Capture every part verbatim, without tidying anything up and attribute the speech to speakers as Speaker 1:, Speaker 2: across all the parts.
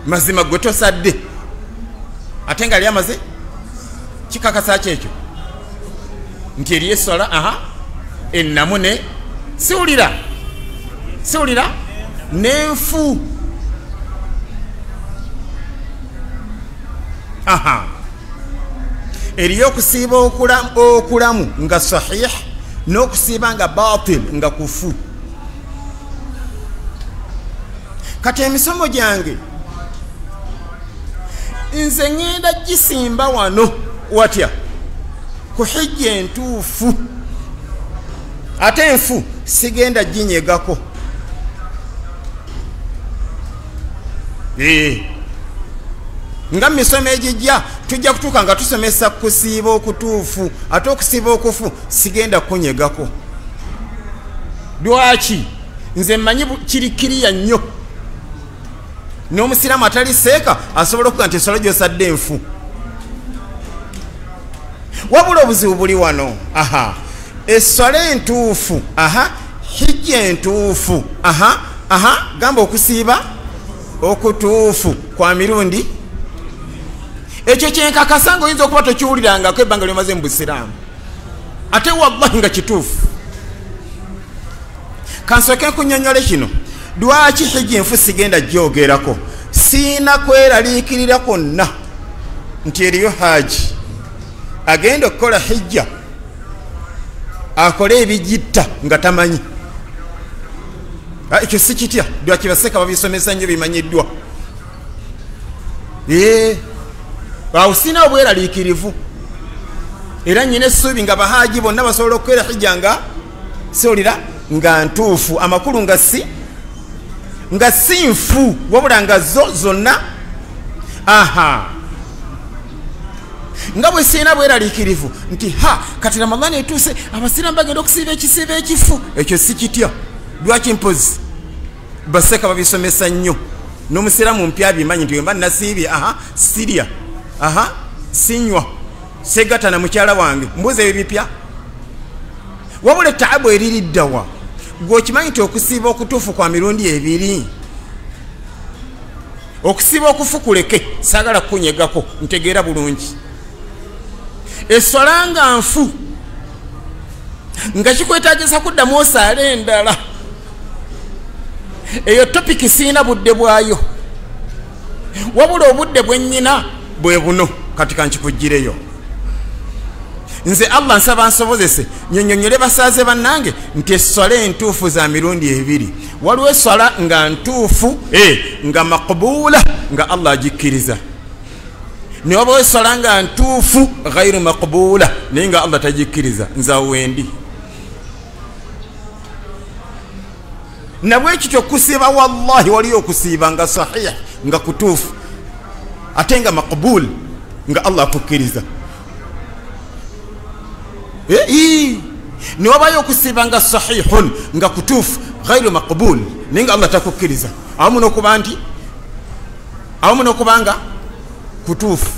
Speaker 1: mazima gwe tosadde ate nga ali amaze kikakasa kyekyo nti eriyo esswala aha ennamu ne siwulira siwulira n'enfu aha eriyo okusiiba okulamu nga sahih n'okusiiba nga batil nga kufu. Kati emisomo gyange nze ngenda gisimba wano watya ku hijja entuufu ate enfu sigenda ginyegako. ee nga misomo egijja tujja kutuuka nga tusomesa kusiiba okutuufu ate okusiiba okufu sigenda kunyegako. Lwaki? Nze mmanyi kirikiriya nnyo n'omusiraamu atali seeka asobola okuga nti ensolo gy'osadde enfu. Wabula obuzibu buli wano. aha essolo entuufu aha hijja entuufu aha aha gamba okusiiba okutuufu kwa mirundi ekyo kyenkakasa ng'oyinza okuba tokiwulirangako ebbanga lyomaze mu busiraamu ate wallahi nga kituufu. Kansooke nkunnyonnyole kino. Lwaki hijja enfu sigenda gyogerako? Siina kweraliikirira kwonna nti eriyo haaji agenda okukola hijja akole ebigitta nga tamanyi. Ekyo si kitya. Lwaki baseka babisomesa nnyo bimanyiddwa. ee awo siina obweraliikirivu era nnyina essuubi nga bahaaji bonna basobola okukola hijja nga siwulira nga ntuufu amakulu nga si nga si nfu wabula nga zo zonna. aha nga bwe siina bweraliikirivu nti ha kati ramadani etuuse abasiraamu bagenda okusiiba ekisiiba ekifu. Ekyo si kitya. Lwaki mpozi baseka babisomesa nnyo n'omusiraamu mpya abimanyi nti wemba nasiibye aha sirya aha sinywa segata na mukyala wange mbuuza ebyo bipya. Wabula ettaabu eririddawa gweokimanyi nti okusiiba okutuufu kwa mirundi ebiri. Okusiiba okufu kuleke saagala kukunyegako ntegeera bulungi. Esswala nga nfu nga kikwetaagisa kuddamu osaale endala eyo topiki siina budde bwayo wabula obudde bwennyina bwe buno. Kati kankikuggireyo. Nze Allah nsaba nsobozese nnyonnyonnyole basaaze bannange nti esswala entuufu za mirundi ebiri. Waliwo esswala nga ntuufu e nga maqbuula nga Allah agikkiriza, ne wabawo esswala nga ntuufu ghairu maqbuula naye nga Allah tagikkiriza. Nze awo wendi. Nabwe kityo kusiiba wallahi waliyo okusiiba nga sahih nga kutuufu ate nga maqbuul nga Allah akukkiriza. ee ne wabayo okusiiba nga sahihun nga kutuufu ghairu maqbuul naye nga Allah takukkiriza. Awamu n'okuba nti awamu n'okuba nga kutuufu.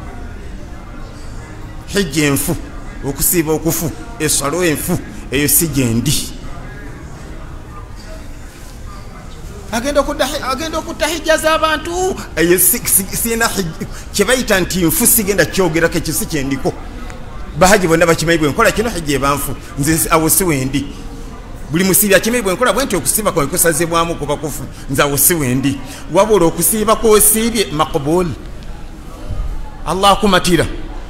Speaker 1: Hijja enfu okusiiba okufu esswala enfu eyo si gyendi. agenda agenda okutta hijja z'abantu eyo siina kyebayita nti nfu sigenda kyogerako. Ekyo si kyendiko. Bahaji bonna bakimanyi bwe nkola kino hijja ebanfu. Nze awo si wendi. Buli musiibi akimanyi bwe nkola bwe nti okusiiba kwawe kusazibwamu kuba kufu. Nze awo si wendi. Wabula okusiiba kw'osiibye maqbuul Allah akumatira.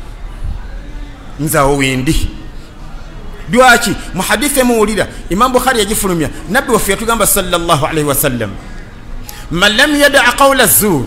Speaker 1: Nze awo wendi. Lwaki? Mu hadithi muwulira Imam Bukhari yagifulumya nabbi waffe yatugamba sallallahu alaihi wasallam man lam yada'a qawla az-zur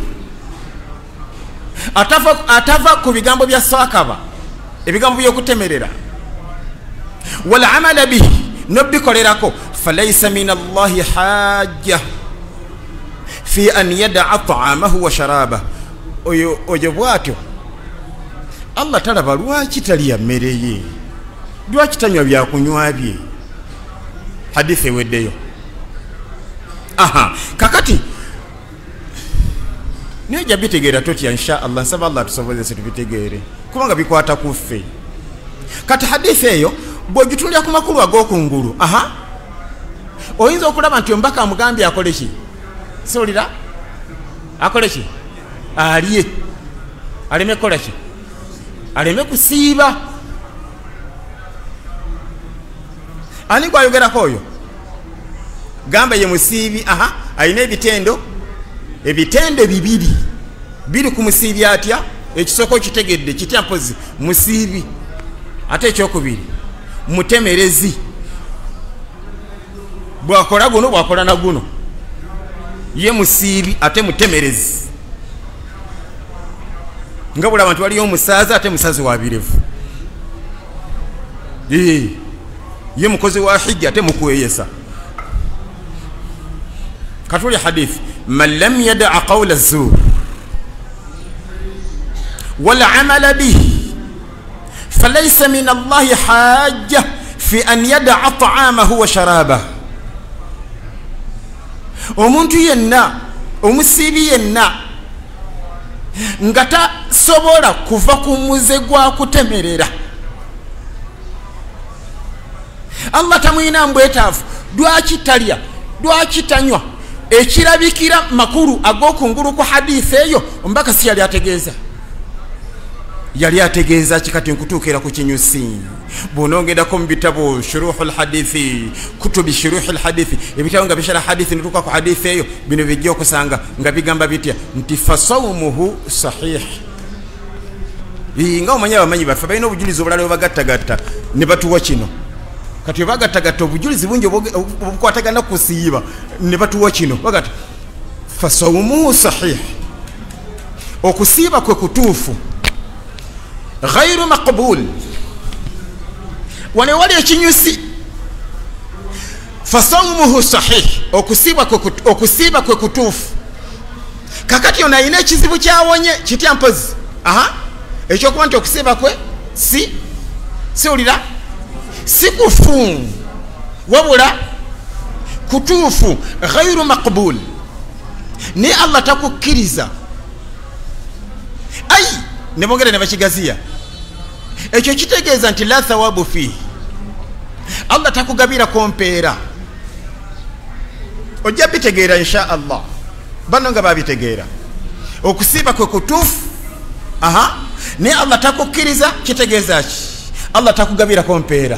Speaker 1: atava atava ku bigambo bya sakaba ebigambo by'okutemerera wal amala bihi nobikolerako falaysa min Allahi hajja fi an yada'a ta'amahu wa sharabahu. Oyo oyo bwatyo Allah talaba lwaki taliya mmere ye, lwaki tanywa byakunywa bye. Hadithi eweddeyo. aha kakati neja bitegeera totya insha Allah. Nsaba Allah tusobozese tubitegeere kubanga bikwata kuffe. Kati hadithi eyo bw'ogitulira ku makulu ag'okungulu aha oyinza okulaba nti ombaka amugambye akole ki? Siwulira akole ki? alye aleme kola ki aleme kusiiba. Ani gwayogerako oyo gamba ye musiibi. Aha, alina ebitendo ebitendo bibiri biri ku musiibi atya. Ekisoko kitegedde kitya mpozi musiibi. Ate ekyokubiri mutemerezi. Bwakola guno bwakola na guno ye musiibi ate mutemerezi. Nga bulaba nti waliyo omusaazi ate musazi wa birevu. Ee ye mukozi wa hijja ate mukweyesa. Katuli hadith man lam yada'a qawla az-zur wal 'amala bihi falaysa min Allah hajja fi an yada'a ta'amahu wa sharabahu. Omuntu yenna omusiibi yenna nga tasobola kuva ku muze gwa kutemerera Allah tamwina mbwetaavu lwaki talya lwaki tanywa ekirabikira makuru ag'okungulu ku hadisi eyo ombaka si yali ategeeza yali ategeeza kikati nkutuukira ku kinyusi. Bw'onoongedako mu bitabo shuruhul hadithi kutubi shuruhul hadithi ebitabo nga bishara hadithi nituuka ku hadithi eyo bino bijja okusanga nga bigamba bitya nti fasawmuhu sahih. Nga omanyi abamanyi baffe balina obujulizi obulala bwebagattagatta ne batuwa kino. Kati bagattagatta obujulizi bungi obukwatagana kusiiba ne batuwa kino bagata fasawmuhu sahih. Okusiiba kwe kutuufu ghairu maqbul. Wane wali ekinyusi fasawmuhu sahih okusiiba kwe okusiiba kwe kutuufu. Kakati ono ayina ekizibu kyawonye kitya mpozi. Aha, ekyokuba nti okusiiba kwe si siwulira si kufu wabula kutuufu ghairu maqbul. Ni Allah takukkiriza. Ai ne bongere ne bakigaziya ekyo kitegeeza nti la thawabu fi. Allah takugabira kompeera. Ojja bitegeera insha Allah. Bano nga babitegeera okusiiba kwe kutuufu. Aha, ne Allah takukkiriza kitegeeza ki Allah takugabira kompeera.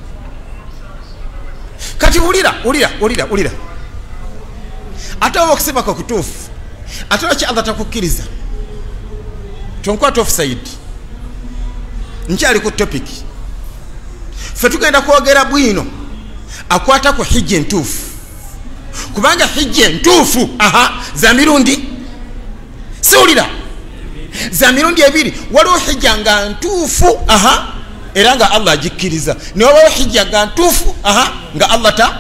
Speaker 1: Kati ulira ulira ulira ulira ate okusiiba kwe kutuufu ate ki Allah takukkiriza. Tonkwata offside nkyali ku topic ffe tugenda kwogera bwino akwata ku hijja entuufu kubanga hijja entuufu aha za mirundi siwulira za mirundi ebiri. Waliwo hijja nga ntuufu aha era nga Allah agikkiriza ne wabawo hijja nga ntuufu aha nga Allah ta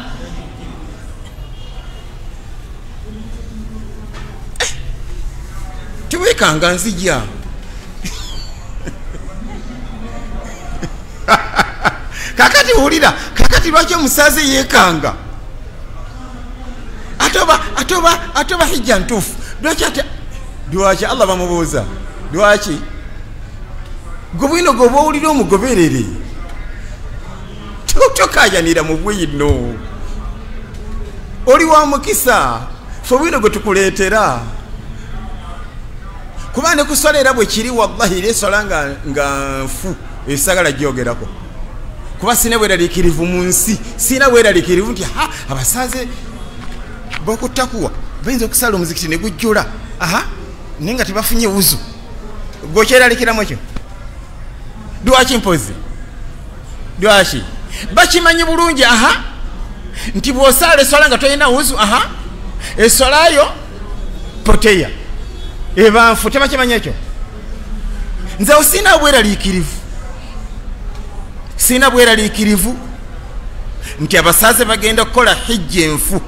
Speaker 1: eh, tiwekanga nzija kakati ulira kakati lwaki omusaze yekanga atoba atoba atoba hijja ntuufu lwaki ate lwaki Allah bamubuuza lwaki gobwino goba owulira omugoberere tokayanira mu bwino oli wa mukisa fe bwino gwe tukuleetera kuba ne kuswala era bwe kiri wallahi lesola nga nga nfu esagala gyogerako kuba sina bweraliikirivu mu nsi sina bweraliikirivu nti ha abasaze bokutakuwa bayinza okusala omuzikiti ne gujjula aha naye nga tebafunye wuzu gwokyeralikiramu ekyo lwaki mpozi lwaki bakimanyi bulungi aha nti bw'osala eswala nga tolina wuzu aha eswalayo poteya ebanfu tebakimanyi ekyo. Nze osina bweraliikirivu sina bweraliikirivu nti abasaze bagenda kukola hijja enfu.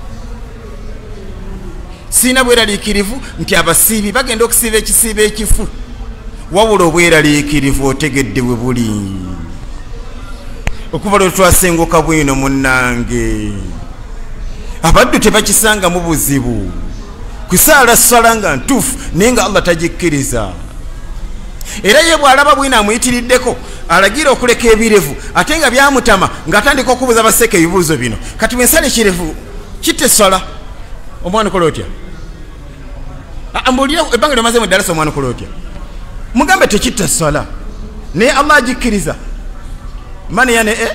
Speaker 1: Sina bweraliikirivu nti abasiibi bagenda okusiiba ekisiiba ekifu. Wabula obweraliikirivu otegedde bwe buli okuva lwe twasenguka bwino munnange abaddu tebakisanga mu buzibu kusaala swala nga ntuufu naye nga Allah tagikkiriza. Era ye bw'alaba bwino amuyitiriddeko alagira okuleka ebirevu ate nga byamutama ng'atandika okubuuza baseke ebibuuzo bino kati bwensala ekirevu kitte swala omwana kola otya ambulira ebanga lyamaze mu darasa omwana kulotya mugambe tekitta sala naye Allah agikkiriza mani yane e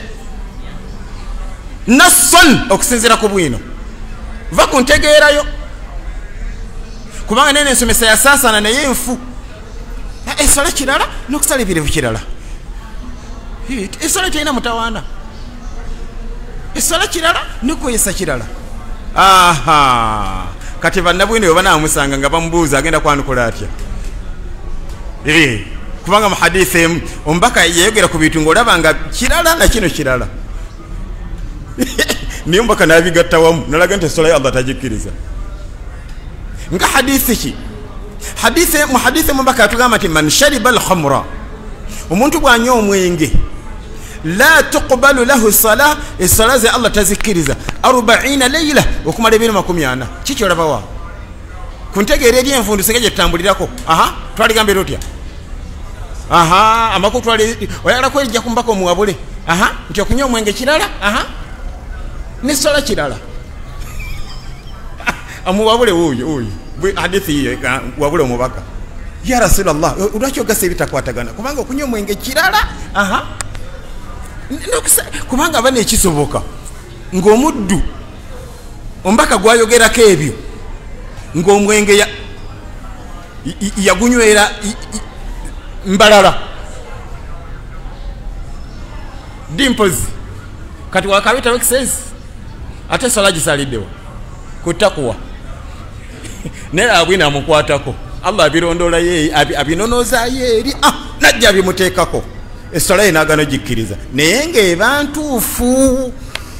Speaker 1: nasson okusinzira ku bwino va ku ntegeerayo kubanga nene ensomesa yasaasana naye nfu esala kirala n'okusala ebirevu kirala esala terina mutawaana esala kirala n'okweyesa kirala aha kati bannabwino bwe banaamusanga nga bamubuuza agenda kwanukula atya kubanga mu hadisi emu omubaka yayogera ku bintu ng'olaba nga kirala na kino kirala niye omubaka n'abigatta wamu nalaga nti esala ya Allah tagikkiriza nga hadisi ki hadisi mu hadisi omubaka yatugamba nti man shariba alkhamra omuntu bw'anywa omwenge la tuqbalu lahu sala esala ze Allah tazikkiriza arobaina leila okumala ebiro makumi ana kiki olaba wa ku ntegeera eri envundu sege gye tutambulirako aha twaligambe lotya aha amakutu twali oyagala kwejja ku mbaka omuwabule aha nti okunywa omwenge kirala aha n'esala kirala amuwabule wuuyo wuuyo hadithi hiyo wabule omubaka ya rasulallah lwaki ogasa ebitakwatagana kubanga okunywa omwenge kirala aha kubanga aba nekisoboka ng'omuddu omubaka gwayogerako ebyo ng'omwenge yagunywera mbalala dimpozi kati wakabitawo kisezi ate esala gisaliddewa kutakuwa naye abwina amukwatako Allah abirondola ye abinonoozayo eri najja abimuteekako esala ye naagano gikkiriza naye ng'eba ntuufu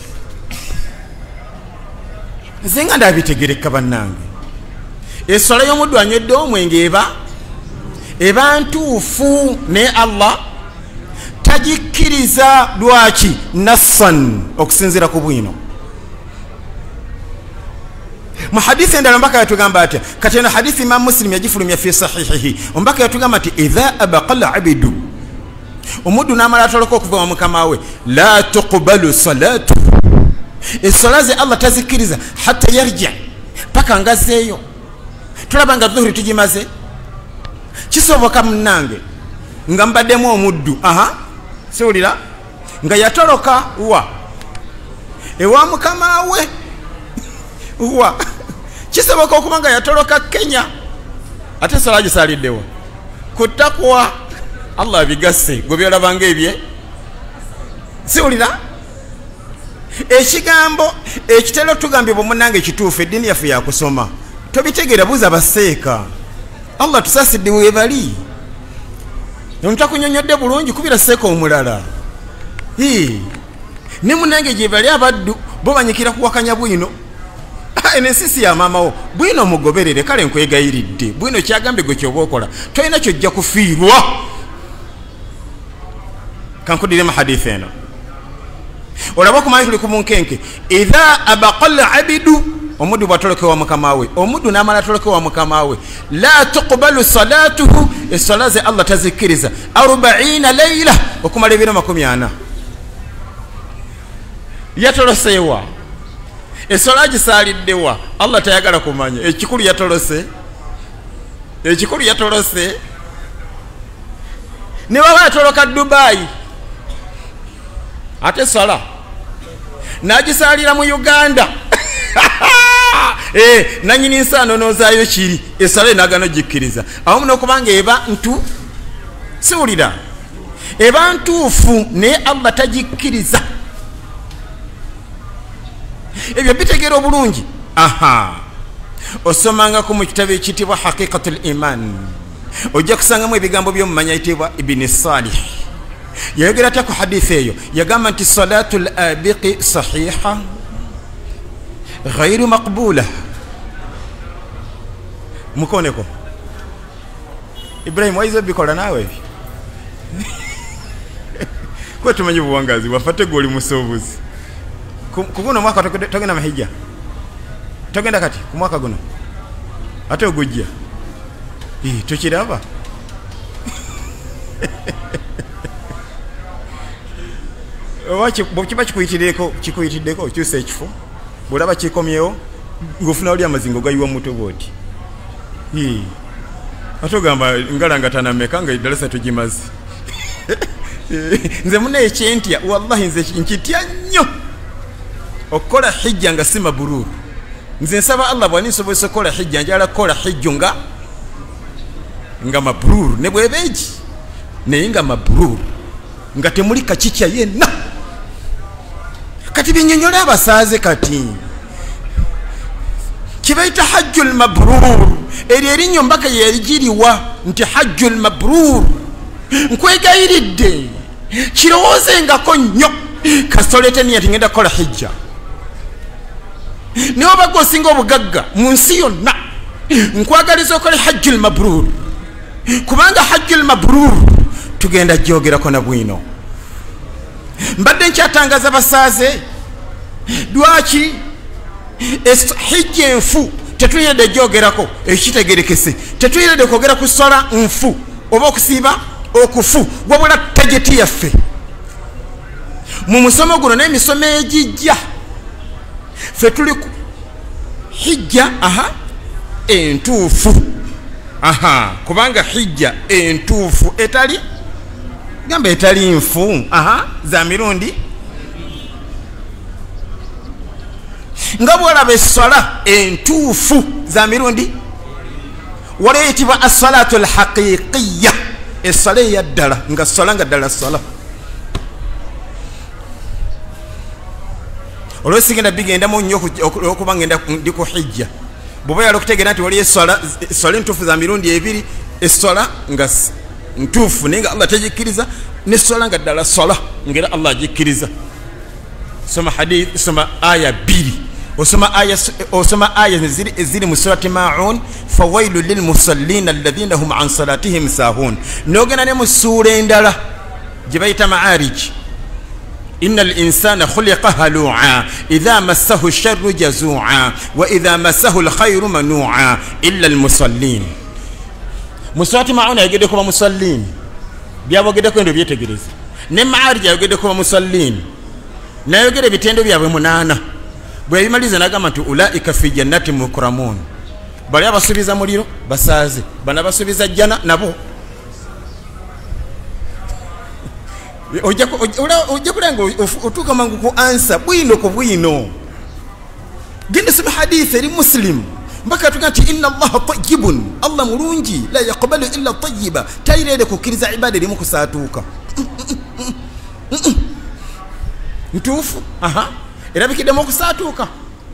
Speaker 1: nze nga ndabitegereka bannange esala y'omuddu anywedde omwenge eba eba ntuufu naye Allah tagikkiriza lwaki nassan okusinzira ku bwino mu hadithi endala mbaka yatugamba atya kati eno hadithi Imam Muslim yagifulumya fi sahihihi ombaka yatugamba ati idha abaqala abidu omuddu n'amala atoloka okuva wa mukama we la tuqbalu salatu esala ze Allah tazikkiriza hatta yarja paka ngazeeyo tulaba nga dhuhuri tugimaze kisoboka munnange nga mbaddemu omuddu aha siwulira nga yatoloka wa ewa mukama we wa kisoboka okuba nga yatoloka Kenya ate esala gisaliddewa kutakwa Allah abigasse gwe byolabanga ebye siwulira ekigambo ekitero tugambye bwemunange ekituufu eddiini yaffe yakusoma tobitegeera buuza baseeka Allah tusaasidde weebali ntakunyonyodde bulungi kubira seeka omulala ne munange gye bali abaddu bo banyikira kuwakanya bwino eno ensisi ya maamawo bwino mugoberere kale nkwegayiridde bwino kyagambe gwe kyoba okola tolina kyojja kufiirwa kankudire mu hadithi eno olaba okumanyi tuli ku munkenke idha abaqala abidu omuddu bw'atolokewa mukama we omuddu n'amala atolokewa mukama we la tuqbalu salatuhu esala ze Allah tazikkiriza arobaina leila okumala ebiro makumi ana yatoloseewa esala gisaliddewa Allah tayagala kumanya ekikulu yatolose ekikulu yatolose ne baba yatoloka Dubai ate sala nagisalira mu Uganda eh nanyini nsano nozaayo kiri esala enagano gikkiriza awo muno kubanga eba ntu siwulira eba ntuufu ne Allah tagikkiriza ebyo bitegeera obulungi aha osomanga ku mu kitabo ekitibwa haqiqatul iman ojja kusangamu ebigambo by'omumanya yitibwa Ibn Salih yayogera atya ku hadithi eyo yagamba nti salatul abiqi sahiha ghairu maqbula mukoneko Ibrahim waizo bikola nawe kwa tumanyi buwangazi wafate goli musobuzi kuguno mwaka togenda mahija togenda kati ku mwaka guno ate ogujja eh tokiraba wachi bokiba kikuyitireko kikuyitiddeko kyuse ekifo bulaba kikomyewo ngofuna oli amazingo gayiwa muto boti Hii atogamba ngalanga tanameka nga idalasa tujimazi nze muna ekyentya wallahi nze nkitya nnyo okukola hijja nga si mabururu. Nze nsaba Allah bw'aninsobozesa okukola hijja njala kukola hijja nga nga mabururu ne bwebeegi naye nga mabururu nga temuli kakikya yenna. Kati binnyonnyola abasaaze kati kibaita hajjul mabrur eryo erinnyo mbaka yerigiriwa nti hajjul mabrur. Nkwegayiridde kirowoozengako nnyo kasitolete niya tingenda kukola hijja ne obaga osinga obugagga mu nsi yonna nkwagaliza okola hajjul mabrur kubanga hajjul mabrur tugenda gyogerako na bwino. Mbadde nkyatangaza basaaze lwaki hijja enfu tetuyiredde gyogerako ekitegerekese tetuyiredde kwogera ku sola nfu oba okusiiba okufu wabula tageti yaffe mu musomo guno n'emisomo egijja ffe tuli ku hijja aha entuufu aha kubanga hijja entuufu etali gamba etali nfu aha za mirundi nga bwolaba essola entuufu za mirundi wala eyitibwa assalatu alhaqiqiya essola eyaddala nga sola nga ddala sola. Olwosigenda bigendamu nnyo okuba ngenda ndi ku hijja bw'oba yala okutegeera nti wali essola entuufu za mirundi ebiri essola nga ntuufu naye nga Allah tagikkiriza n'essola nga ddala sola ngera Allah agikkiriza. Soma hadith soma aya bbiri osoma aya osoma aya ziri ziri mu surati Maun fawailul lil musallin alladhina hum an salatihim sahun. Nogena ne mu sura endala gye bayita Ma'arij innal insana khuliqa halu'a idha massahu sharru jazu'a wa idha massahu alkhayru manu'a illa almusallin. Mu surati Maun ayogedde ku bamusallin byabogedde ndo byetegereza ne Ma'arij ayogedde ku bamusallin nayogera bitendo byabwe munana bwe bimaliza nagamba nti ulaika fi jannati mukramun bali abasubiza muliro basaaze bana basubiza jana nabo ojja ojja kulenga otuka mangu ku answer bwino ko bwino gende sima hadith eri Muslim mpaka tukati inna Allah tayyibun Allah mulungi la yaqbalu illa tayyiba tayirede kukiriza ibada limu kusatuka ntufu aha erabikide mu kusatuka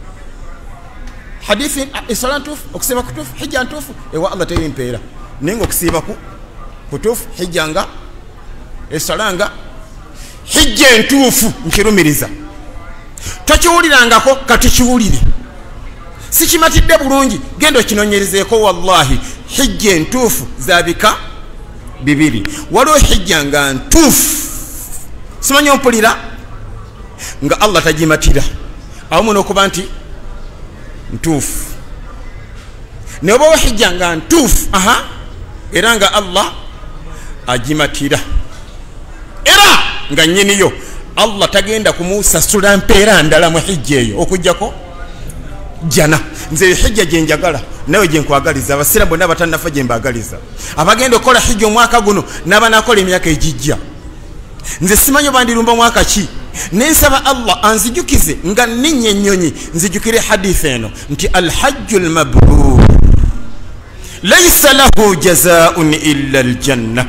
Speaker 1: hadithi isalantufu okusiba kutufu hijja ntufu ewa Allah tayimpera ningo okusiba ku kutufu hijja nga esalanga hijja ntufu nkirumiriza tokiwulirangako kati kiwulire sikimatidde bulungi gendo kinonyerezeko wallahi hijja ntufu zabika bibiri waliwo hijja nga ntufu simanyi ompulira nga Allah tajimatira awo muno okuba nti ntuufu ne oba hijja nga ntuufu aha era nga Allah ajimatira era nga nnyiniyo Allah tagenda kumusasula mpeera ndala mu hijja eyo okujjako jana. Nze hijja gye njagala nawe gye nkwagaliza abasiramu bonna abatannafa gye mbagaliza abagenda okukola hijja omwaka guno n'abanakola emyaka egijja. Nze simanyi bandirumba mwaka ki nensaba Allah anzijukize nga ninye nnyonyi nzijukire hadith eno nti alhajjul mabrur laysa lahu jazaa'un illa aljanna.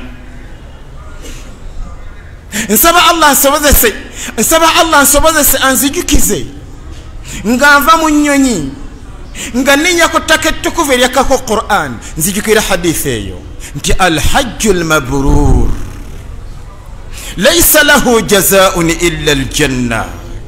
Speaker 1: Nsaba Allah nsobozese nsaba Allah nsobozese anzijukize nga nva mu nnyonyi nga ninya ku ttaka ettukuvu eryakako Qur'an nzijukire hadith eyo nti alhajjul mabrur laysa lahu jazaa'un illa aljanna.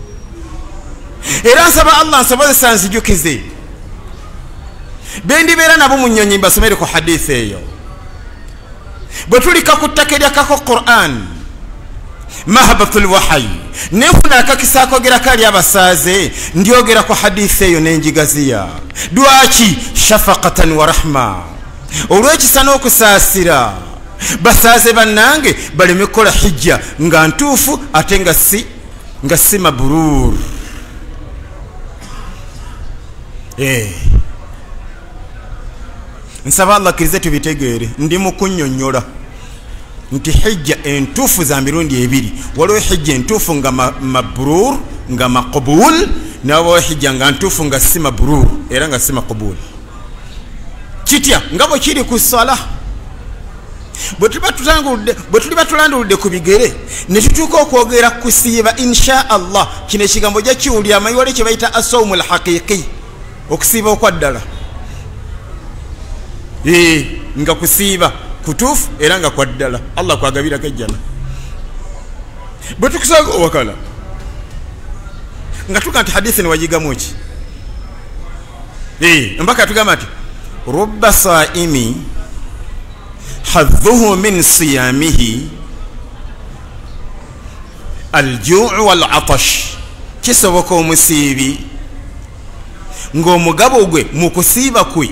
Speaker 1: Era nsaba Allah nsobozesa nzijukize bendibeera nabo mu nnyonyi mbasomere ku hadith eyo bwe tulika ku ttaka eryakako Qur'an mahabatul wahyi nefuna akakisa akogera kali abasaaze ndyogera ku hadith eyo nenjigaziya dwaki shafaqatan wa rahma olw'ekisa n'okusaasira basaaze bannange baleme kukola hijja nga ntuufu ate nga si nga si mabrur. Eh nsaba Allah kirize tubitegeere ndi mukunnyonnyola nti hijja entuufu za mirundi ebiri waliwo hijja entuufu nga mabrur nga maqbul nawo hijja nga ntuufu nga si mabrur era nga si maqbul kitya nga bwe kiri ku sala bwe tuliba tulanduludde ku bigere ne tutuuka okwogera kusiiba insha Allah kino ekigambo jja kiwulira amayiwale kye bayita asawmu alhaqiqi okusiiba okwa ddala ee nga kusiiba kutuufu era nga kwa ddala Allah kwagabira kajjana bwe tukusanga owakala nga tuka nti hadithi niwagigamu ki ee mpaka tugamba nti rubba saimi hadhuhu min siyamihi aljuu walatash kisoboka omusiibi ng'omugabo gwe mu kusiiba kwe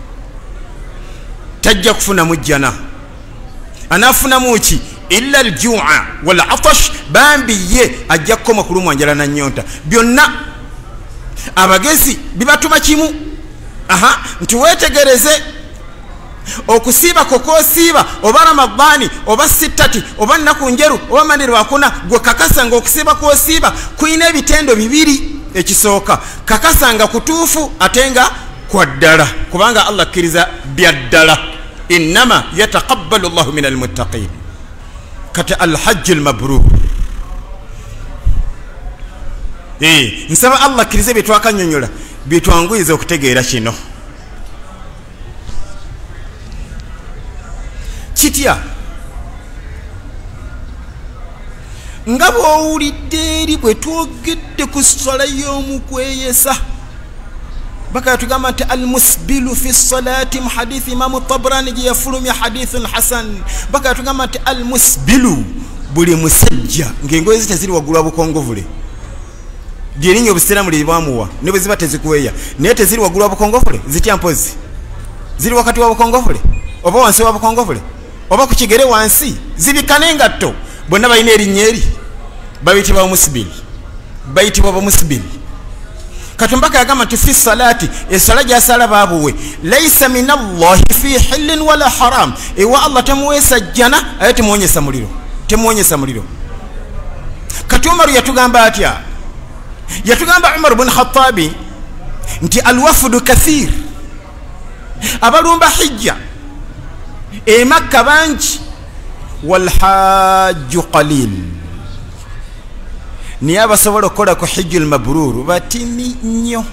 Speaker 1: tajja kufunamu jjana anaafunamu ki illa aljua walatash bambi ye ajja kukoma kulumwa njala na nnyonta byonna abagezi bibatuma kimu aha nti weetegereze okusiiba kokosiiba oba ramadani oba sittati oba nnaku njeru oba maniro akuna gwe kakasanga okusiiba kwosiiba kuyina ebitendo bibiri ekisooka kakasanga kutuufu ate nga kwa ddala kubanga Allah akkiriza bya ddala innama yataqabbalu llahu min almuttaqin kati alhajju almabrur ee nsaba Allah akkirize bye twakanyonyola bye twanguyiza okutegeera kino kitya nga bw'owulidde eri bwe twogedde ku ssala y'omukweyesa baka tugamba nti almusbilu fi salati mu hadithi imamu tabrani gye yafulumya hadithun hasan baka tugamba nti almusbilu buli musajja ng'engoye ze teziri waggulu wa bukongovule lyerinnya obusiraamu lye bwamuwa ne bwe ziba tezikweya naye teziri waggulu wa bukongovule zitya mpozi ziri wakati wa bukongovule oba wansi wa bukongovule oba ku kigere wansi zibikana engatto bonna balina erinnya eri bayitibwa omusibili bayitibwa bamusibili katumbaka yagamba nti fi salati esala gyasala babuwe laisa min allahi fi hillin wala haram ewa Allah temuweesa jjana aye temuwonyesa muliro temuwonyesa muliro kati Umaru yatugamba atya yatugamba Umar bin Khattabi nti alwafudu kathir abalumba hijja e Makka bangi walhajju qalil niye abasobola okukola ku hijjul mabrur batini nnyo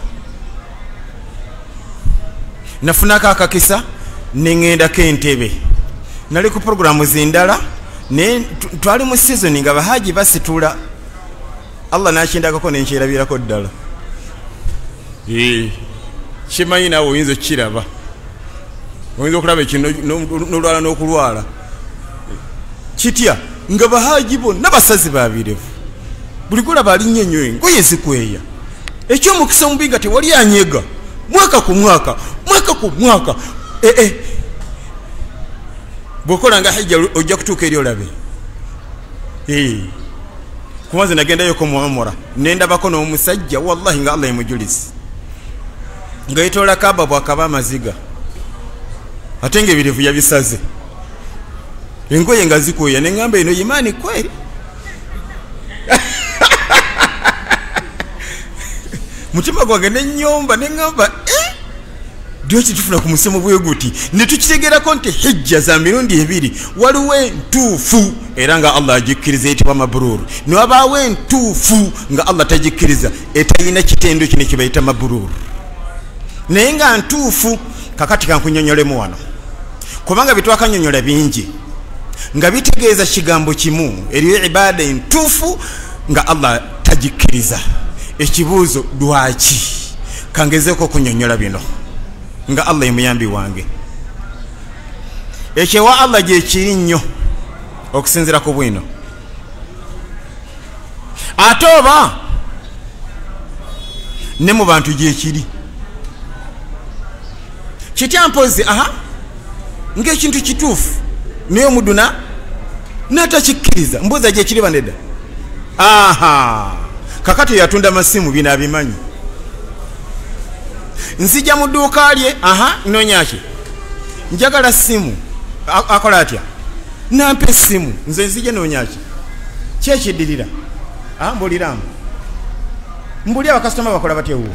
Speaker 1: nafunako akakisa neŋŋendako entebe nali ku programu zindala naye twali mu season nga bahaji basitula Allah nakindagako nenkyerabirako ddala kimanyi naawe oyinza okukiraba oyinza okulaba ekino n'olwala n'okulwala kitya nga bahaji bonna basazi babirevu buli kulaba alinnyo nnyo engoye zikweya ekyomukisa omubi nga tewali anyega mwaka ku mwaka mwaka ku mwaka ee bw'okola nga hijja ojja kutuuka eri olabe kubanze nagendayoko muamura nendabako n'omusajja wallahi nga Allah emujulizi nga yetoola kaba bwakaba amaziga ate nga ebirevu yabisaze engoye nga zikweya neŋŋamba eno imaani kweri mutima gwange nenyomba neŋŋamba eh dio kitufuna ku musemo bwe guti ne tukitegerako nti hijja za mirundi ebiri waliwo entuufu era nga Allah agikkiriza etibwa mabrur ne wabaawo entuufu nga Allah tagikkiriza etayina kitendo kino kibayita mabrur naye nga ntuufu kakati kankunyonyolemu wano kubanga bitwakanyonyola bingi nga bitegeeza kigambo kimu eriyo ibada entuufu nga Allah tagikkiriza ekibuuzo lwaki kangezeeko okunyonyola bino nga Allah yemuyambi wange ekyewa Allah gye kiri nnyo okusinzira ku bwino ate oba ne mu bantu gye kiri kitya mpozi aha ng'ekintu kituufu naye omuduna n'atakikkiriza mbuuza gye kiri banedda aha kakati yatunda masimu bina abimanyi nzija mu dduuka lye aha nonyaki njagala simu akola atya nampe simu nze nzije noonyaki kyekiddirira ambuliramu mbuli abakasitoma bakola batya wuwo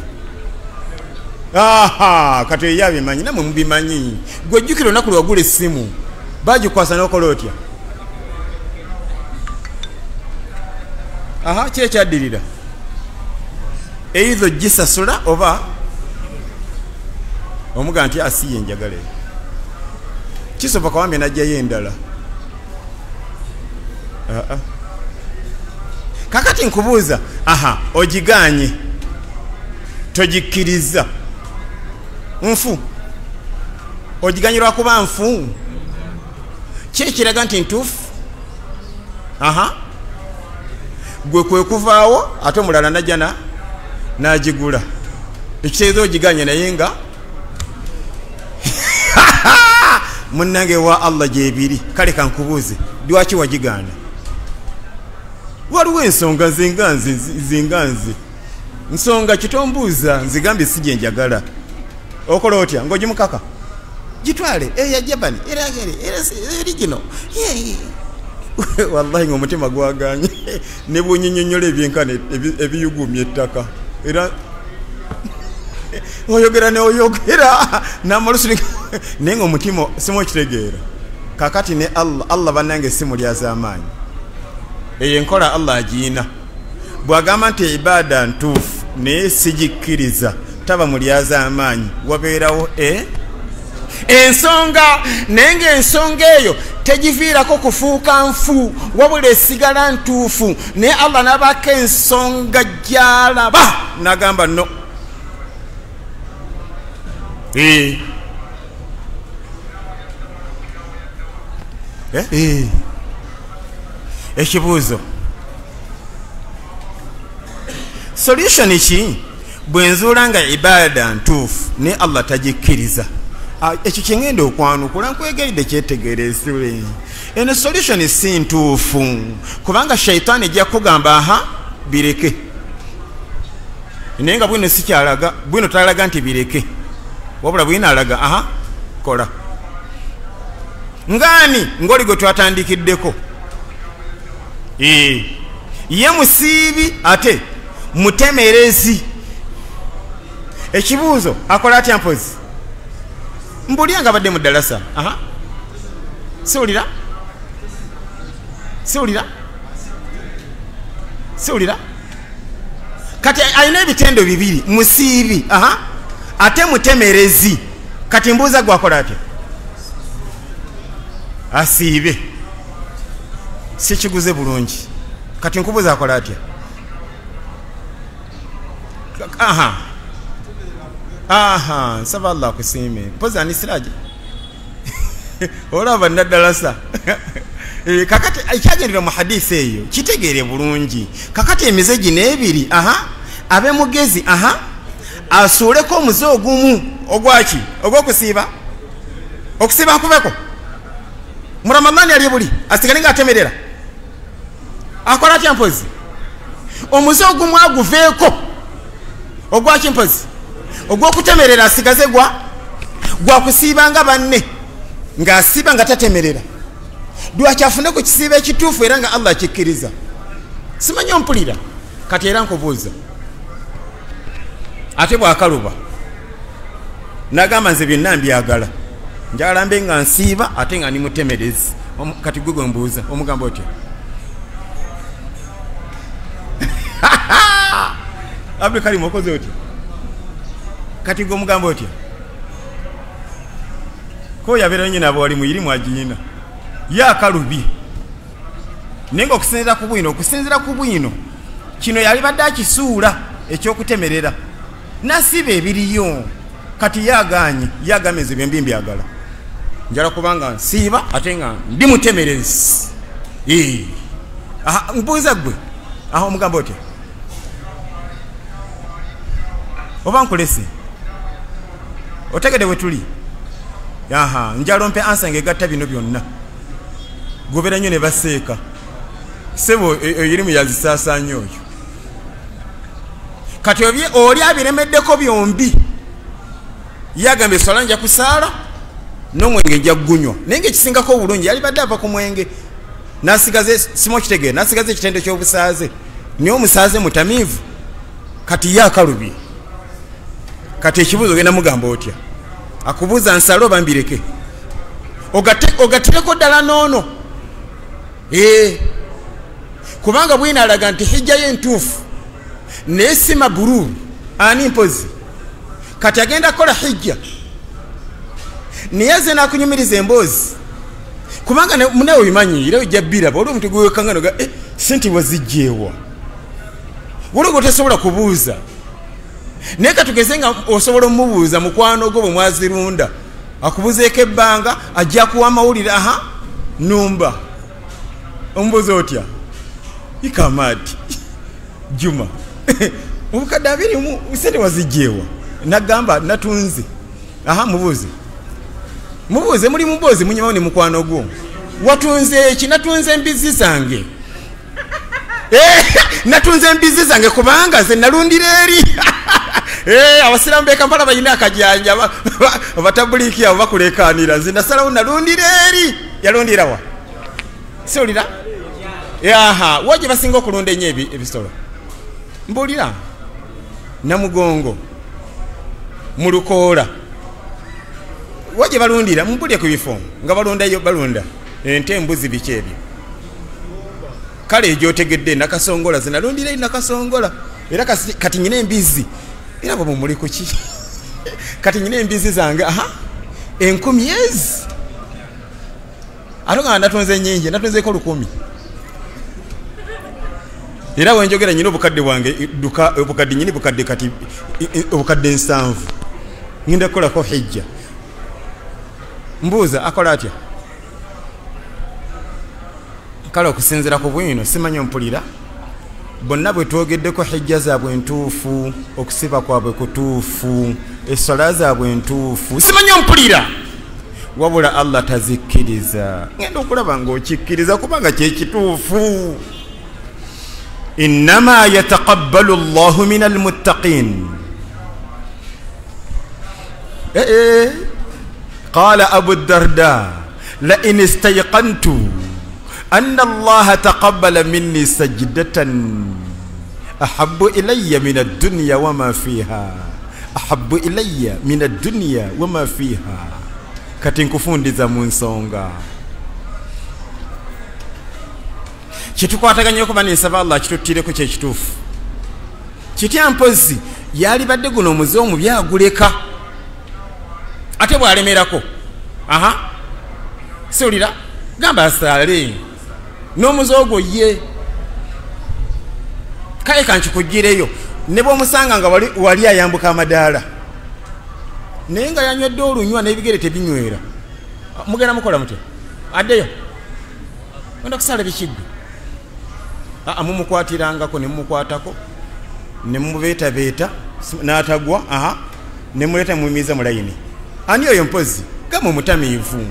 Speaker 1: aha kati eyo abimanyi namwe mubimanyi gwe jjukira olunaku lwagula essimu bagikwasa n'okola otya aha kyekyaddirira eitho gisasula oba omuga nti asiye njagala eyo kisoboka wambe najjayo endala aa kakati nkubuuza aha ogiganye togikkiriza nfu ogiganyirwa kuba nfu kyekiraga nti ntuufu aha gwe kwe kuvaawo ate omulala najja n'agigula ekitegeeza ogiganye naye nga munnange wa Allah gyebiri kale kankubuuze lwaki wagigaana waliwo ensonga zinganzi zinganzi nsonga kitombuuza nzigambye sijje njagala okola otya ng'ogimukaka gitwale eya jabani eragere eri gino wallahi ng'omutima gwaganye ne bwonyinyonnyola ebyenkana ebiyugumya ettaka era oyogera ne oyogera n'amalusu naye ng'omutima simu okitegeera kakati ne Allah Allah bannange simu lyaz'amaanyi eyo enkola Allah agiina bw'agamba nti ibaada ntuufu naye sigikkiriza taba mulyaz'amaanyi wabeerawo e ensonga naye ng'ensonga eyo tegiviirako kufuuka nfu wabula esigala ntuufu naye Allah n'abaako ensonga gy'alaba n'agamba no ee ee ekibuuzo solution ki bwe nzuula nga ibaada ntuufu naye Allah tagikkiriza ekyo kyengenda okwanukula nkwegeridde kyetegerezule eno solution si ntuufu kubanga shaitaani ejja kugamba aha bireke naye nga bwino sikyalaga bwino talaga nti bireke wabula bwino alaga aha kola ngaani ngoli gwe twatandikiddeko ee ye musiibi ate mutemerezi ekibuuzo akola atya mpozi mbulya nga badde mu ddalasa aha siwulira siwulira siwulira kati alina ebitendo bibiri musiibi aha ate mutemerezi kati mbuuza gwakola atya asiibe sikiguze bulungi kati nkubuuza akola atya aha aha nsaba Allah akusiime mpozi anisiraje olaba naddalasa kakati ekyagendera mu hadisi eyo kitegeere bulungi kakati emize gino ebiri aha abe mugezi aha asuuleko omuze ogumu ogwaki ogw'okusiiba okusiiba akuveko mu Ramadani ali buli asigale nga atemerera akola atya mpozi omuze ogumu aguveeko ogwaki mpozi ogw'okutemerera asigaze gwa gwakusiiba nga banne ng'asiiba nga tatemerera lwaki afune ku kisiiba ekituufu era nga Allah akikkiriza simanyi ompulira kati era nkubuuza ate bw'akaluba nagamba nze byonna mbyagala njagala mbe nga nsiiba ate nga nimutemerezi kati gwe gwe mbuuza omugamba otya Abdulkarim okoze otya kati gwe omugamba otya ko yabeera nyina bwali muyirimu agiina yakalubi naye nga okusinziira ku bwino okusinziira ku bwino kino yali badde akisuula ekyokutemerera nasiba ebiriyo kati yaganye yagameze byembi mbyagala njala kubanga nsiiba ate nga ndi mutemerezi ee aha mbuuza gwe aha omugamba otya oba nkulese otegede wetuli aha njalo mpe ansa ngegatta bino byonna gobera nnyo ne baseeka sebo eyirimu yazisaasaanya oyo kati obye oli abiremeddeko byombi yagambye sola nja kusaala n'omwenge nja gunywa naye ngaekisingako obulungi yali badde ava ku mwenge nasigaze simo kitegere nasigaze ekitendo ky'obusaaze naye omusaaze mutamiivu kati ye akalubye kati ekibuuzo ogenda mugamba otya akubuuza nsale oba mbireke ogatireko ddala noono ee kubanga bwina alaga nti hijja ye entuufu naye si mabururu ani mpozi kati agenda kukola hijja naye ze nakunyumiriza emboozi kubanga munewe obimanyi era ojja biraba oli omuntu gwewekanganoga eh, sente wazijjeewa waliwo tesobola kubuuza naye katugeze nga osobola omubuuza mukwano gwo bwe mwazirunda akubuzeeko ebbanga ajja kuwa amawulire aha numba omubuuza otya ikamati juma obukadde abiri mu sente wazijjeewa nagamba natunze aha mubuuze mubuuze muli muboozi munyamawo ne mukwano gwo watunze eki natunze embizi zange natunze embizi zange kubanga ze nalundira eri abasiramu bekampala balina akajanja batabuliiki abo bakulekanira nze nasalawo nalundira eri yalundira wa siwulira aha waje basinga okulunda enyo ebisolo mbuulira namugongo mu lukoola waje balundira mubulye ku bifo nga balundayo balunda ente embuzi biki ebyo kale egyotegedde nakasongola zinalundira nakasongola era kati nyina embizi era bwe muli kuki kati nyina embizi zange aha enkumi ezi ate nga natunze nyingi natunzeko lukumi era wenjogera nyina obukadde bwange duka obukadde nyini bukadde kati obukadde nsanvu ngenda kukolako hijja mbuuza akola atya kale okusinzira ku bwino simanyi mpulira bonna bwe twogeddeko hijja zaabwe entuufu okusiba kwabwe kutuufu essola zaabwe entuufu simanyi mpulira wabula Allah tazikkiriza ngenda okulaba ng'okikkiriza kubanga kyekituufu innama yataqabbalu Allahu min almuttaqin eh قال أبو الدرداء لئن استيقنت أن الله تقبل مني سجدة أحب إلي من الدنيا وما فيها أحب إلي من الدنيا وما فيها katinkufundiza mu nsonga kitukwataganya okuba nensaba Allah kituttireko kyekituufu kitya mpozi yali badde guno omuze omubi aguleka ate bwalemerako aha siwulira gamba asale n'omuze ogwo ye kale kankikugireyo ne bw'omusanga nga wali, wali ayambuka amadaala naye nga yanywedde olunywa n'ebigere tebinywera mugenda mukola mutya addeyo onda kusala bikigwe aa mumukwatirangako ne mumukwatako ne mumubeetabeeta n'atagwa aha ne muleeta muyimiza mu layini ani oyo mpozi gama omutamiivu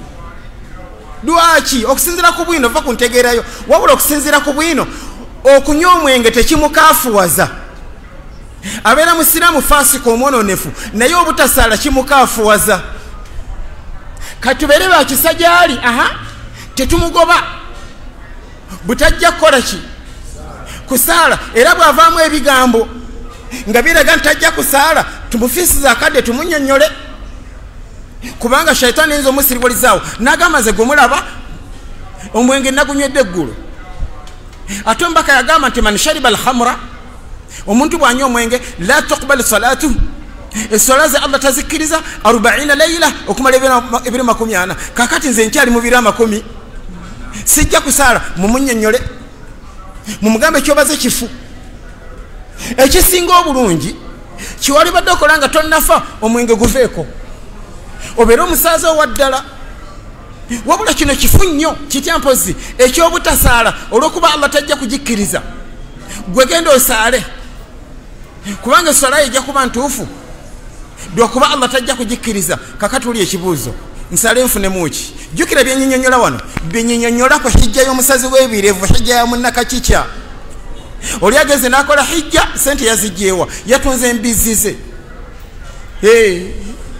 Speaker 1: lwaki okusinzira ku bwino va kuntegeerayo wabula okusinzira ku bwino okunywa omwenge tekimukaafuwaza abeera musiraamu faasika omwononefu naye obutasaala kimukaafuwaza katubeere bakisa gyali aha tetumugoba butajja kukola ki kusaala era bw'avaamu ebigambo nga biraga ntajja kusaala tumufiisiza akadde tumunyonyole kubanga shaitani nzo musiribulizaawo nagamaze gumulaba omwenge nagunywedde eggulu ate mbaka yagamba nti man shariba alhamra omuntu bwanywa omwenge la tuqbal salatu essola ze Allah tazikkiriza arobaina layila okumala ebiro makumi ana kakati nze nkyali mu biro amakumi sijja kusaala mumunyonyole mumugambe kyobaze kifu ekisinga obulungi kiwali badde okola nga tonnafa omwenge guveeko obeera omusaazi owa ddala wabula kino kifu nnyo kitya mpozi ekyobutasaala olw'okuba Allah tajja kugikkiriza gwe genda osaale kubanga essola ejja kuba ntuufu lw'okuba Allah tajja kugikkiriza kakati oli ekibuuzo nsale nfunemuki jjukira byenyinyonyola wano byenyinyonyola ku hijja y'omusazi w'ebirevu hijja ya munnakakikya oli ageze n'akola hijja sente yazijjeewa yatunze embizi ze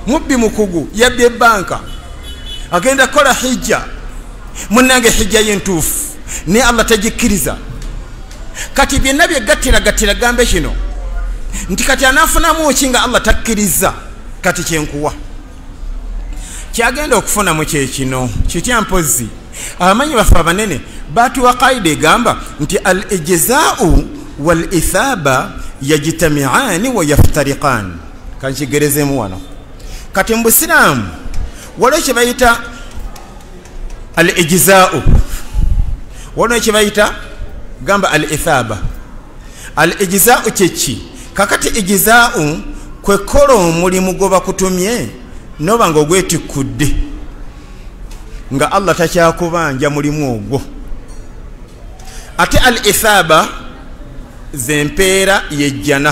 Speaker 1: mubbi mukugu yabye banka agenda kola hijja munange hijja yentufu ne Allah tajikiriza kati byonna byegattira gattira gambe kino nti kati anafunamu kinga Allah takkiriza kati kyenkuwa kyagenda okufuna mu kyekino kitya mpozi abamanyi bafe abanene batuwa qaida egamba nti al ijzaa'u wal ithaba yajtami'ani wa yaftariqan kankigerezemu wano kati mu Busiraamu waliwo kye bayita al ijzaa'u waliwo kye bayita gamba al ithaba al ijzaa'u kyeki kakati ijzaa'u kwe kola omulimu gwe bakutumye noba nga ogwetikudde nga Allah takyakubanja mulimu ogwo ate al ithaba zempeera yejjana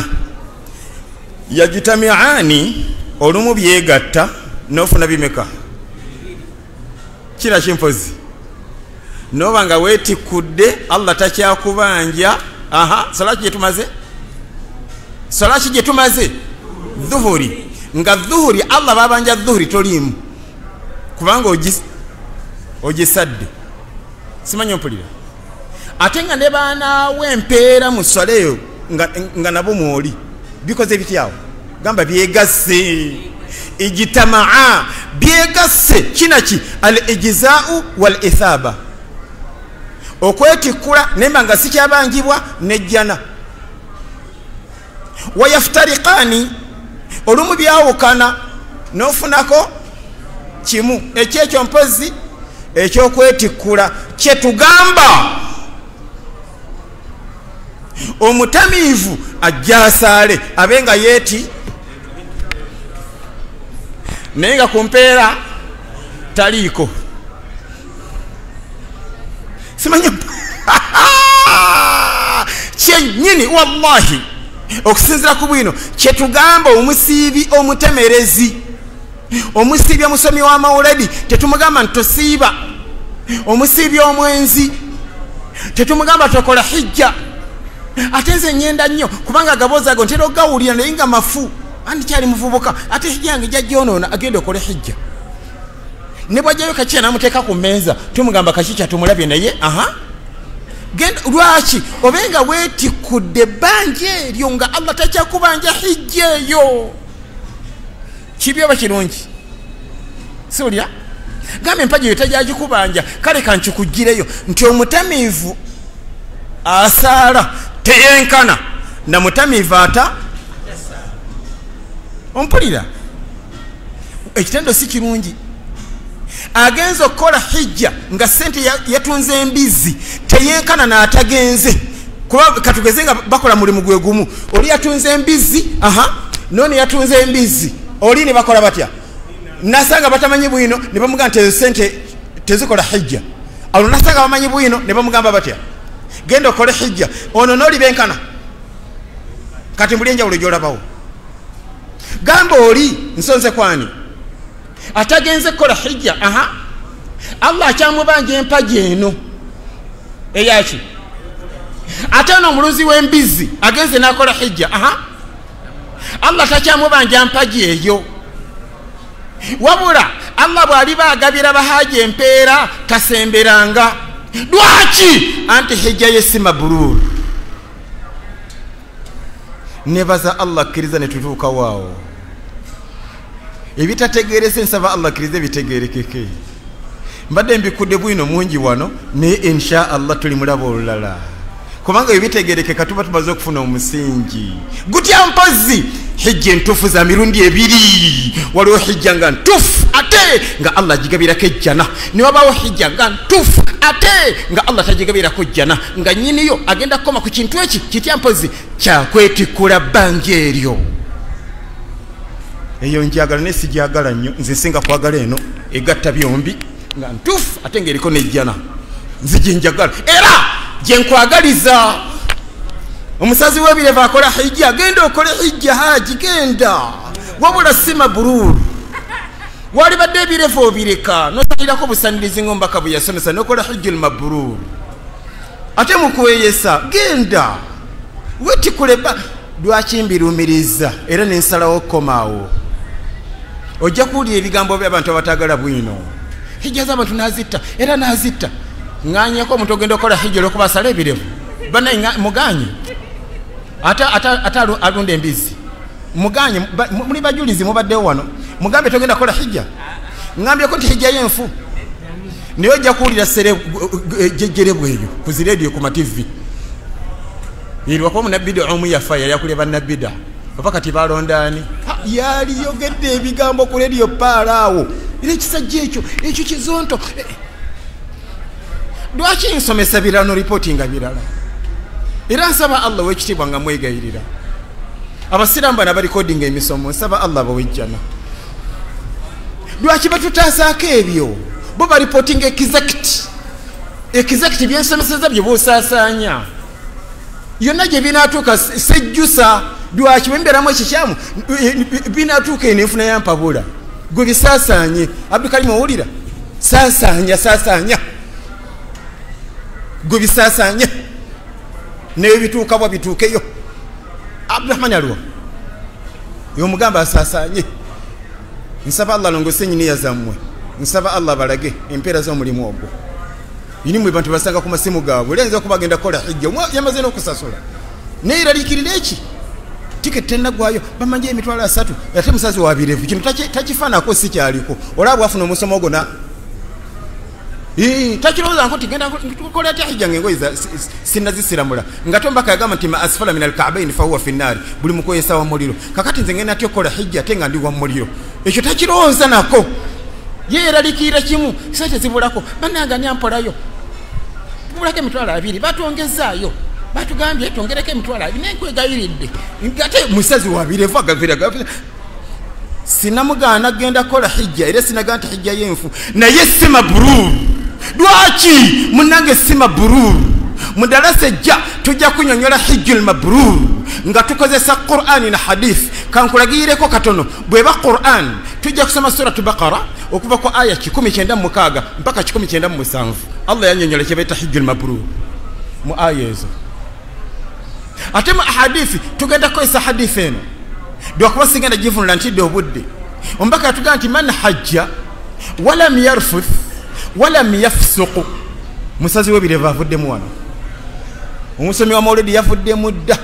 Speaker 1: yajitamiani olumu byegatta nofuna bimeka kira kimpozi noba nga wetikudde Allah takyakubanja aha salaki jetumaze salaki jetumaze dhuhuri nga dhuhuri Allah babanja dhuhuri tolimu kubanga ogis ogisadde simanyo mpulira ate nga ne baana wempeera mu swaleyo nga, nga nabo mwoli bikoze bityawo gamba byegasse ijitamaa byegasse kinaki al ijzaa'u wal ithaba okwetikula nemba nga sikyabangibwa nejjana wayaftariqani olumu byawukana nofunako kimu ekyekyo mpozi ekyokwetikula kyetugamba omutamiivu ajjasaale abenga yeeti naye nga kumpeera taliiko simanyi kyennyini wallahi okusinzira ku bwino kyetugamba omusiibi omutemerezi omusiibi omusomi wa mawuledi tetumugamba ntosiiba omusiibi omwenzi tetumugamba tokola hijja ate nze nyenda nnyo kubanga agaboozi ago ntera ogawulira naye nga mafu andi kyali muvubuka ate hijja yange jajjonoona agenda okole hijja ne bwajjayo kakiya namuteeka ku mmeeza tumugamba kakikya tumulabye naye aha genda lwaki obenga wetikudde bbanja eryo nga Allah takyakubanja hijja eyo kibi oba kirungi siwulira gambe empaja eyo tajagikubanja kale kankikugireyo nti omutamiivu asaala teyenkana na mutamiivu ata ompulira ekitendo si kirungi agenza okukola hijja nga sente yatunze embizi teyenkana n'atagenze kuba katugeze nga bakola mulimu gwe gumu oli yatunze embizi aha none yatunze embizi oli ne bakola batya nasanga batamanyi bwino ne bamugamba nti sente tezikola hijja alo nasanga bamanyi bwino ne bamugamba batya genda okole hijja ono noli benkana kati mbuli enjawulo gyolabawo gamba oli nsonze kwani atagenze kola hijja aha Allah akyamubanja empaja eno eyaki ate no omuluzi w'embizi agenze nakola hijja aha Allah takyamubanja mpaja eyo wabula Allah bw'aliba agabira bahaji empeera tasemberanga lwaki anti hijja yesi mabrur nebaza Allah akkiriza ne tutuuka waawo ebitategerese nsaba Allah akkirize bitegerekeke mbadde mbikudde bwino mungi wano naye insha Allah tuli mulabo olulala kubanga ebitegerekeka tuba tumaze okufuna omusingi gutya mpozi hijja entufu za mirundi ebiri waliwo hijja nga ntufu ate nga Allah agigabirako ejjana ne wabawo hijja nga ntufu ate nga Allah tagigabirako ejjana nga nyiniyo agenda kukoma ku kintu eki kitya mpozi kyakwetikula bbanja eryo eyo njagala ne sijagala nnyo nze singa kwagala eno egatta byombi nga ntufu ate ng'eriko nejjana nze gyenjagala era gyenkwagaliza omusazi w'ebireva akola hijja genda okole hijja haji genda wabula si mabururu walibadde ebireva obireka nosalirako obusanirizi ng'ombaka bwe yasomesa nokola hijja mabururu ate mukweyesa genda wetikule lwaki mbirumiriza era nensalawo okkomaawo ojja kuwulira ebigambo by'abantu abatagala bwino. Hijja z'abantu nazitta era nazitta nganyeko omuntu ogenda okukola hijja olwokuba asala ebirevu banaye muganye ata ata ata alunda embizi muganye muli bajulizi mubaddewo wano mugambe togenda kukola hijja ngambyeko nti hijja yenfu niyo ojja kuwulira sere jejjere bweyo ku zireediyo ku mativi irwako munabida omu yafa yali akuleba nabida oba kati balondani yali yogedde ebigambo ku leediyo paalaawo era ekisajja ekyo ekyo kizonto lwaki nsomesa birala no reportinga birala era nsaba Allah wekitiibwa nga mwegayirira abasiraamu bana barikodinga emisomo nsaba Allah bawejjana lwaki batutaasaako ebyo bo baripotinga exact exact byensomeseza bye boosaasaanya yonna gye binaatuuka sejjusa lwaki bwembeeramu ekikyamu binaatuuka enenfuna yampabula gwe bisaasaanye Abdulkarim owulira saasaanya saasaanya gwe bisaasaanya neyo bituuka bwa bituukeyo Abdurrahman alwa yomugamba asaasaanye nsaba Allah longose nyiniya zammwe nsaba Allah balage empeera z'omulimu ogwo ini mwe bantu basanga ku masimu gaabwe lenza okubagenda kola hijja yamaze n'okusasula neeraliikirira eki tiketi tennagwayo bamanje emitwalo asatu ate musazi wa birevu kino takifaanako si kyaliko olaba bwafuna omusomo gona takirowooza nko tigenda kukola ati hijja ng'engoye sinnazisiramula nga tombaka yagamba nti ma asfala min alka'baini fahuwa fi nnaari buli mukweyesa wa muliro kakati nze ngenda atya okukola hijja ate nga ndi wa muliro ekyo takirowooza nako yeeraliikirira kimu sente zibulako bannanga nyampolayo bulako emitwalo abiri batwongezaayo batugambye twongereko emitwalo abiri naye nkwegayiridde ate musazi wa birevu agavira sinamugaana genda kola hijja era sinagaa nti hijja yenfu naye si mabururu lwaki munange si mabururu mu darasa ejja tujja kunyonyola hijjul mabururu nga tukozesa Qur'ani na hadith kankulagireko katono bweba Qur'an tujja kusoma suratu Baqara okuva ku aya kikumi kyenda mu mukaaga mpaka kikumi kyenda mu musanvu Allah yanyonyola kye beta hijjul mabururu mu aya ezo ate mu hadithi tugenda kukozesa hadithi eno dwakuba sigenda givunula ntidde obudde ombaka yatugamba nti man hajja walam yarfuth walam yafsuqu musazi w'ebirevu avuddemu wano omusomi wa mawulidi yavuddemu dda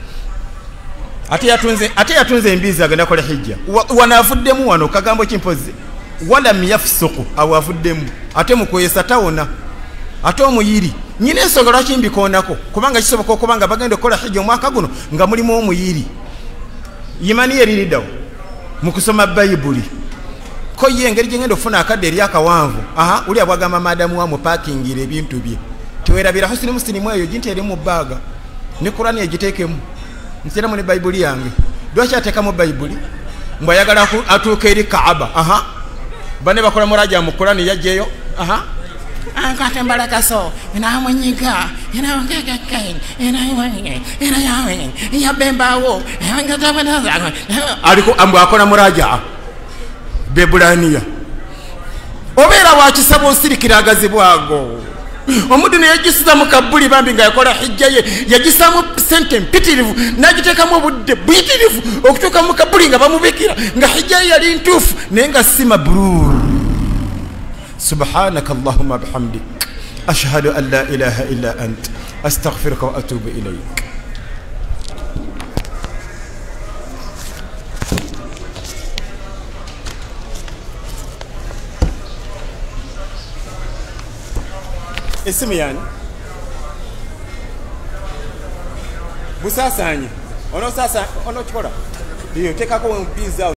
Speaker 1: ate yatunze ate yatunze embizi agenda kola hijja wano avuddemu wano kagambo kimpozi walam yafsuqu awo avuddemu ate mukweyesa tawona ate omuyiri nyina ensonga lwaki mbikoonako kubanga kisoboka okubanga bagenda okukola hijja omwaka guno nga mulimu omuyiri yimani eririddawo mu kusoma bayibuli ko ye engeri gyengenda okufuna akadde eri akawanvu aha uli abwagamba madamu wa mupakingira ebintu bye tewerabira husini musilimu eyo ginti eri mu bbaaga ne Kurani egiteekemu nsiramu ne bayibuli yange lwaki ateekamu bayibuli mbw ayagala atuuka eri Kaaba aha bane bakola muraja mu Kurani yajjeyo aha akate mbalakaso inamunyiga inaongegeke inayiwenge inayawe yabembawo aliko ambu akola muraja bebulaniya obeera wakisaba osirikira agazibwago omuntu ne yagisiza mu kabuli bambi nga yakola hijja ye yagisamu sente mpitirivu n'agiteekamu obudde buyitirivu okutuuka mu kabuli nga bamubikira nga hijja ye yali ntuufu naye nga si mabrur. سبحانك اللهم بحمدك أشهد أن لا إله إلا أنت أستغفرك وأتوب إليك. اسمي يعني بساساني أنا ساسا أنا تقول لي تكاكو بيزا